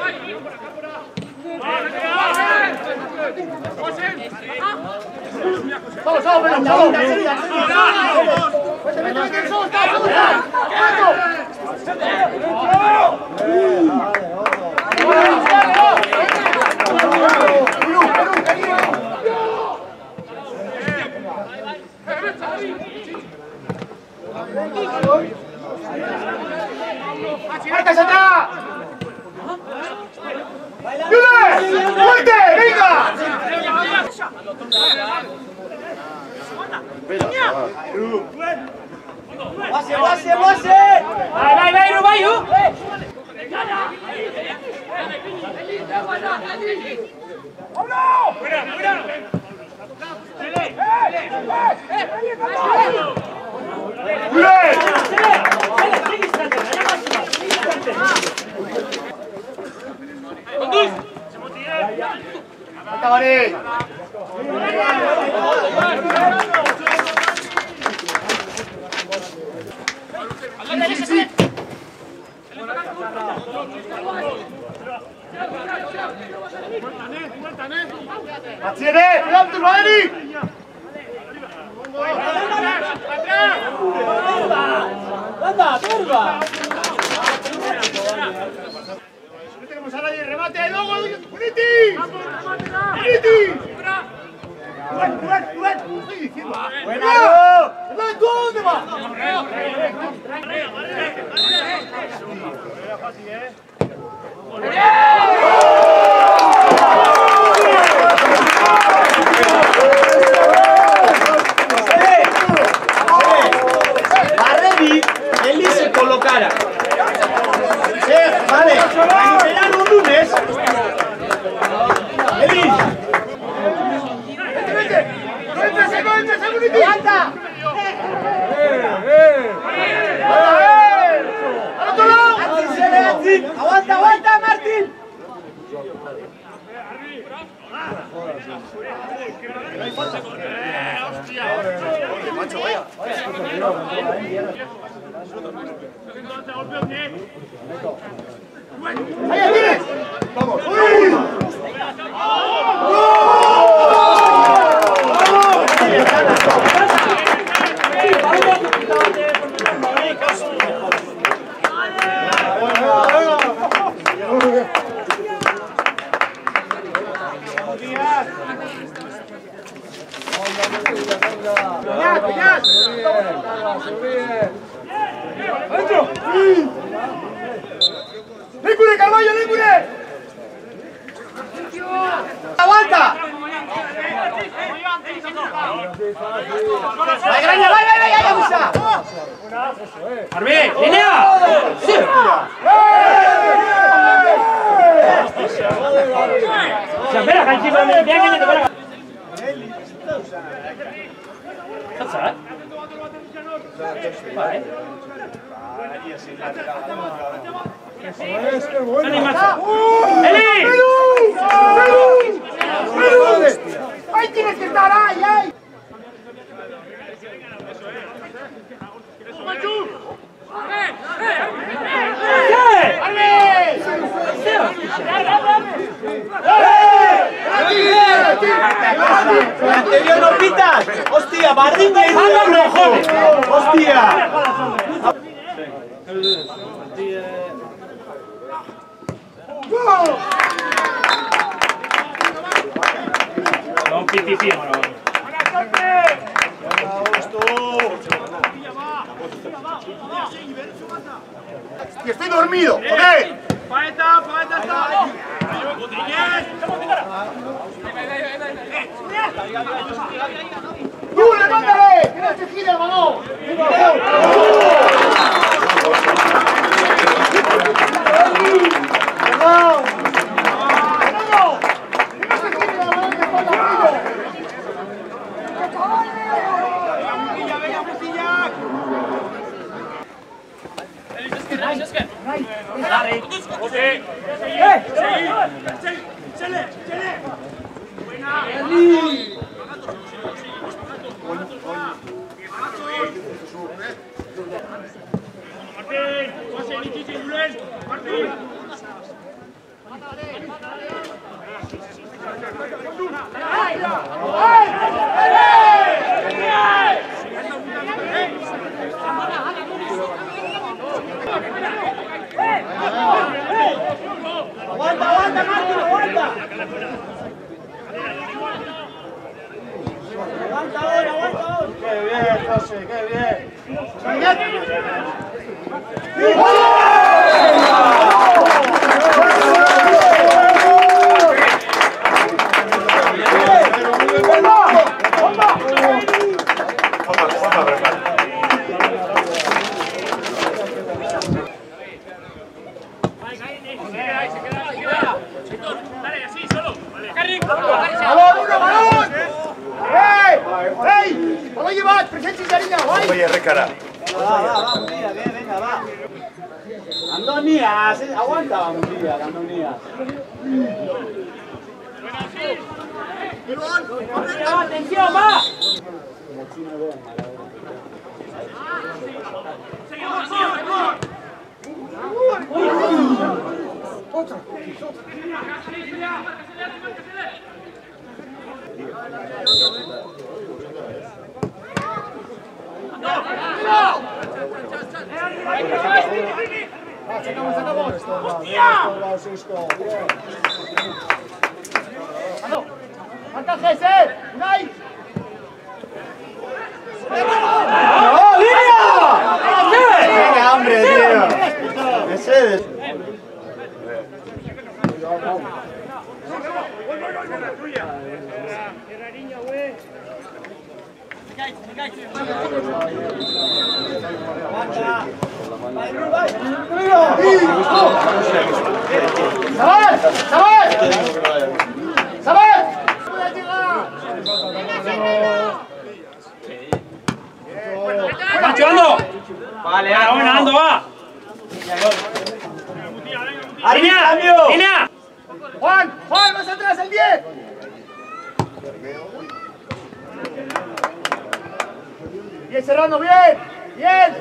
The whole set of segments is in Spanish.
Vamos, ¡Marcas atrás! ¡Yule! ¡Fuerte! ¡Venga! ¡Base! ¡Vai, Rubayu! ¡Acabaré! Sí. ¡Accione! ¡Cuidado, Turbaeli! ¡Anda, turba! No tenemos a nadie, remate, ¡ahí luego! ¡Uniti! ¡Uniti! ¡Estoy diciendo! ¡Buena! ¿Tú dónde vas? Barrevi, Eli se colocara. Vale, verán un lunes. Eli. ¡Vete, Uniti! ¡Aguanta! ¡Aguanta, Martín! Macho, vaya. ¡Ahí tienes! ¡Vamos! ¡Adentro! ¡Lécure, Carballo, lécure! ¡Aguanta! ¡Vai, Graña, vai, abusa! ¡Arbi, línea! ¡Sí! ¡Espera, Canchi, ven que me toca! ¡Salsa, Vale. ¡Eso es, qué bueno! ¡Eli! ¡Perú! ¡Ahí tienes que estar, ahí! ¡Anterior no pitas! ¡Hostia, Bardín de rojo! ¡Hostia! No, pitipi, no. ¡Que estoy dormido! ¡Joder! ¡Paeta está! ¡Tú, levántale! ¡Que no se gira, hermano! Aguanta, aguanta, Martín, aguanta. Aguanta ahora, aguanta ahora. ¡Qué bien, José! ¡Qué bien! Oye, recara. Va, Mundial, bien, venga, va. Andonías, aguanta, Mundial, Andonías. ¡Atención, va! ¡Falta Gesser! ¡Unai! ¡No, Lino! ¡Venga, hombre, tío! Mercedes. ¡Sabal! ¡Sabal! ¡Sabal! ¡Macho, Ando! Vale, ahora, Ando, va. ¡Línea! ¡Línea! ¡Juan! ¡Juan! ¡Más atrás, el 10! ¡Bien, Serrano! ¡Bien! ¡Bien!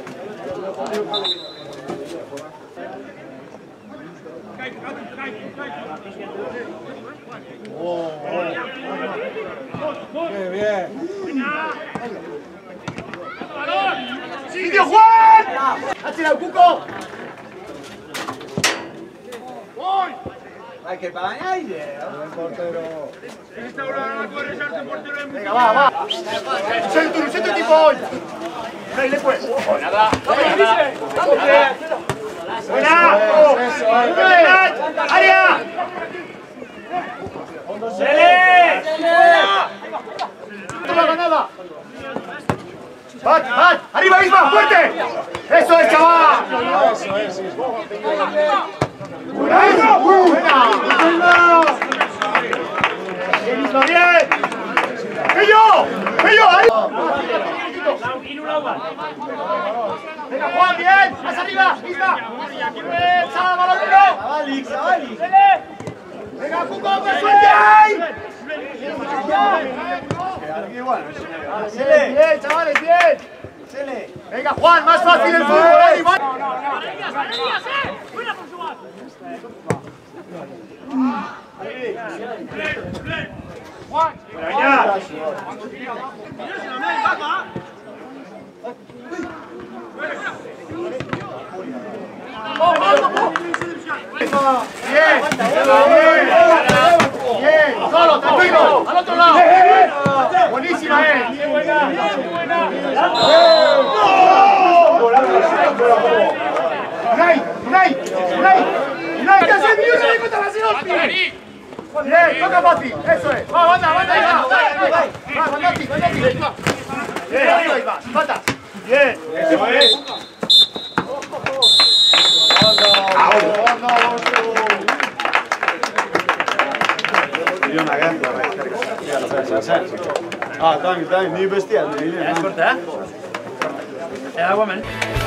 ¡Qué bien! ¡Sitio, Juan! ¡Hachira el cuco! ¡Voy! Hay que pagar aire. Venga, va! ¡Siente tipo hoy! ¡Ahí le puedes! ¡Nada! ¡Buena! ¡Área! ¡Sele! ¡No haga nada! ¡Bat! ¡Bat! ¡Arriba, Isma! ¡Fuerte! ¡Eso es, chaval! ¡Eso es! ¡Buena, Isma! ¡Buena! ¡Bien, Isma, bien! ¡Ello! ¡Ello! ¡Ahí! ¡Venga, Juan, bien! ¡Más arriba! ¡Isma! ¡Sala, balón! Sabalik. ¡Venga, Cuco, más suerte ahí! Bien, chavales, bien. Venga, Juan, más fácil el fútbol, ahí, va. Juan, bien, bien, solo, tranquilo, al otro lado. Buenísima, Unai, ¿qué haces, mío? ¡Se le contra la Señor! Bien, toca fácil, eso es. Va, anda, va, mandati. Bien, arriba, Iba, sin falta. Bien, eso es. Ah, dank, nii best. Ja, is kort, hè? Ja, woman.